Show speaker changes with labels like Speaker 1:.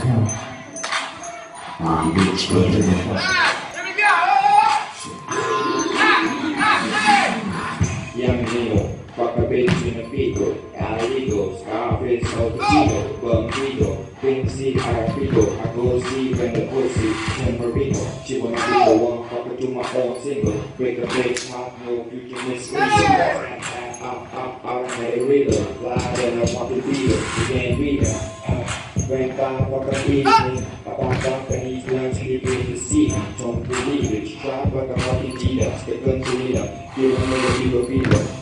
Speaker 1: Bitch, go to the Young Neo, fuck a bitch in a pico, Aligo, Scarface, Al Pacino, Bumbido, Quincy, Arapido, I go see when the pussy, Timberino, she wanna be the one, fuck her to my own single, break a bitch, hot, no future misleading, I'm a reader, fly and I want to be her, you can't beat her, when time fuck a evening, I pop up and he's learned to live in the sea, don't believe it, try fuck a fucking cheater, stick gun to leader, give him a little fever.